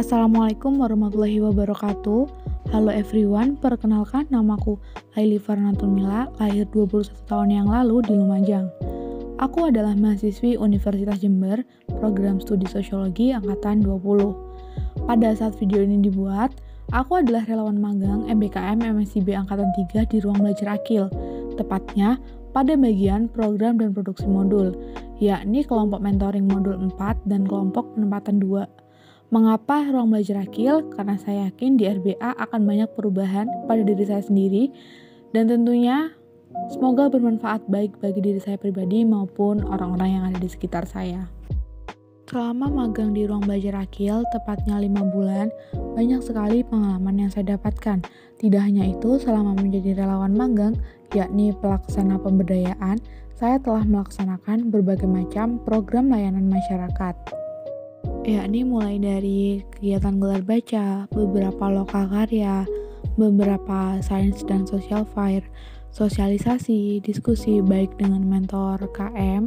Assalamualaikum warahmatullahi wabarakatuh. Halo everyone, perkenalkan namaku Laili Farnatun Mila, lahir 21 tahun yang lalu di Lumajang. Aku adalah mahasiswi Universitas Jember, program studi sosiologi angkatan 20. Pada saat video ini dibuat, aku adalah relawan magang MBKM MSIB angkatan 3 di ruang belajar Akil, tepatnya pada bagian program dan produksi modul, yakni kelompok mentoring modul 4 dan kelompok penempatan 2. Mengapa ruang belajar Akil? Karena saya yakin di RBA akan banyak perubahan pada diri saya sendiri dan tentunya semoga bermanfaat baik bagi diri saya pribadi maupun orang-orang yang ada di sekitar saya. Selama magang di ruang belajar Akil, tepatnya 5 bulan, banyak sekali pengalaman yang saya dapatkan. Tidak hanya itu, selama menjadi relawan magang, yakni pelaksana pemberdayaan, saya telah melaksanakan berbagai macam program layanan masyarakat. Yakni mulai dari kegiatan gelar baca, beberapa lokal karya, beberapa sains dan social fair, sosialisasi, diskusi baik dengan mentor KM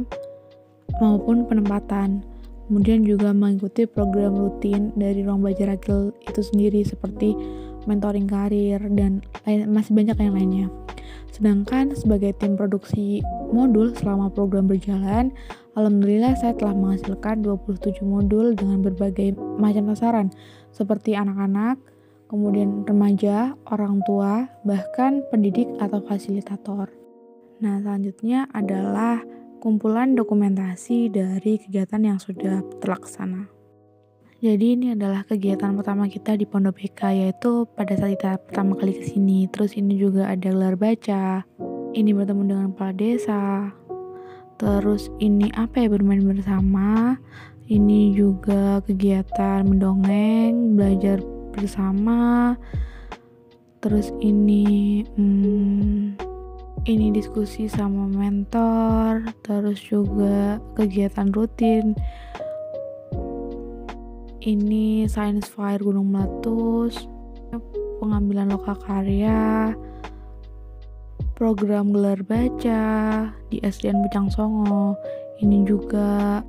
maupun penempatan. Kemudian juga mengikuti program rutin dari ruang belajar Akil itu sendiri seperti mentoring karir dan masih banyak yang lainnya. Sedangkan sebagai tim produksi modul selama program berjalan, alhamdulillah saya telah menghasilkan 27 modul dengan berbagai macam sasaran seperti anak-anak, kemudian remaja, orang tua, bahkan pendidik atau fasilitator. Nah, selanjutnya adalah kumpulan dokumentasi dari kegiatan yang sudah terlaksana. Jadi ini adalah kegiatan pertama kita di Pondok BK, yaitu pada saat kita pertama kali kesini. Terus ini juga ada gelar baca, ini bertemu dengan kepala desa. Terus ini bermain bersama. Ini juga kegiatan mendongeng, belajar bersama. Terus ini diskusi sama mentor. Terus juga kegiatan rutin. Ini Science Fair Gunung Meletus, pengambilan lokal karya, program gelar baca di SDN Pucang Songo. Ini juga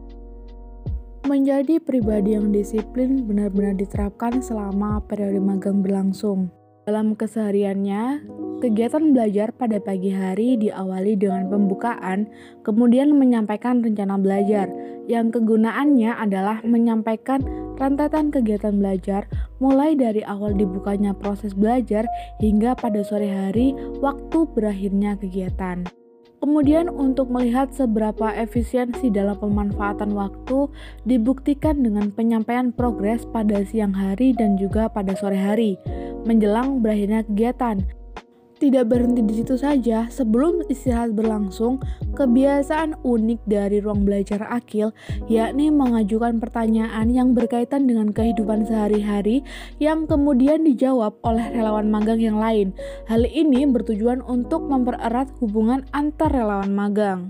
menjadi pribadi yang disiplin benar-benar diterapkan selama periode magang berlangsung. Dalam kesehariannya, kegiatan belajar pada pagi hari diawali dengan pembukaan, kemudian menyampaikan rencana belajar, yang kegunaannya adalah menyampaikan rentetan kegiatan belajar mulai dari awal dibukanya proses belajar hingga pada sore hari waktu berakhirnya kegiatan. Kemudian untuk melihat seberapa efisiensi dalam pemanfaatan waktu dibuktikan dengan penyampaian progres pada siang hari dan juga pada sore hari menjelang berakhirnya kegiatan. Tidak berhenti di situ saja, sebelum istirahat berlangsung, kebiasaan unik dari ruang belajar Akil yakni mengajukan pertanyaan yang berkaitan dengan kehidupan sehari-hari yang kemudian dijawab oleh relawan magang yang lain. Hal ini bertujuan untuk mempererat hubungan antar relawan magang.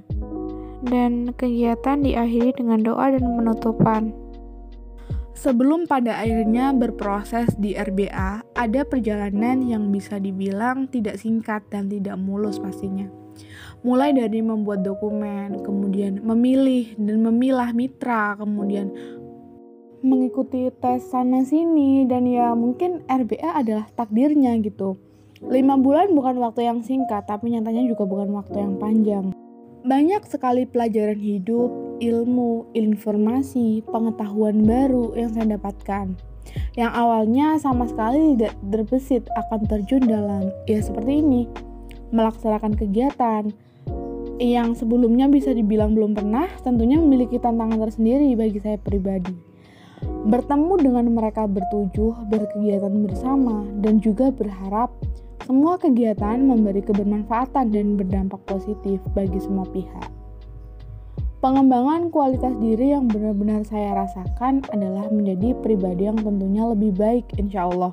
Dan kegiatan diakhiri dengan doa dan penutupan. Sebelum pada akhirnya berproses di RBA, ada perjalanan yang bisa dibilang tidak singkat dan tidak mulus pastinya. Mulai dari membuat dokumen, kemudian memilih dan memilah mitra, kemudian mengikuti tes sana-sini, dan ya mungkin RBA adalah takdirnya gitu. 5 bulan bukan waktu yang singkat, tapi nyatanya juga bukan waktu yang panjang. Banyak sekali pelajaran hidup, ilmu, informasi, pengetahuan baru yang saya dapatkan. Yang awalnya sama sekali tidak terbesit akan terjun dalam seperti ini. Melaksanakan kegiatan yang sebelumnya bisa dibilang belum pernah, tentunya memiliki tantangan tersendiri bagi saya pribadi. Bertemu dengan mereka bertujuh, berkegiatan bersama, dan juga berharap semua kegiatan memberi kebermanfaatan dan berdampak positif bagi semua pihak. Pengembangan kualitas diri yang benar-benar saya rasakan adalah menjadi pribadi yang tentunya lebih baik insya Allah.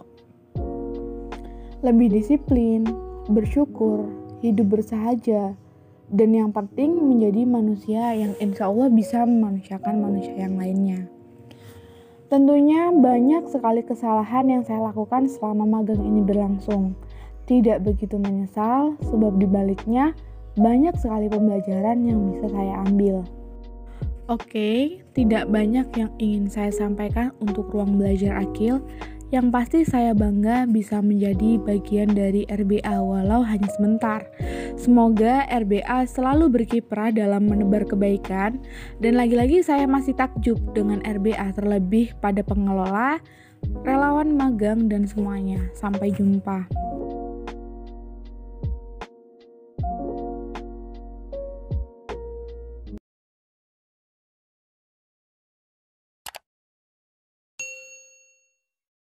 Lebih disiplin, bersyukur, hidup bersahaja, dan yang penting menjadi manusia yang insya Allah bisa memanusiakan manusia yang lainnya. Tentunya banyak sekali kesalahan yang saya lakukan selama magang ini berlangsung. Tidak begitu menyesal, sebab dibaliknya banyak sekali pembelajaran yang bisa saya ambil. Oke, tidak banyak yang ingin saya sampaikan untuk ruang belajar Akil. Yang pasti saya bangga bisa menjadi bagian dari RBA walau hanya sebentar. Semoga RBA selalu berkiprah dalam menebar kebaikan, dan lagi-lagi saya masih takjub dengan RBA, terlebih pada pengelola, relawan magang, dan semuanya. Sampai jumpa.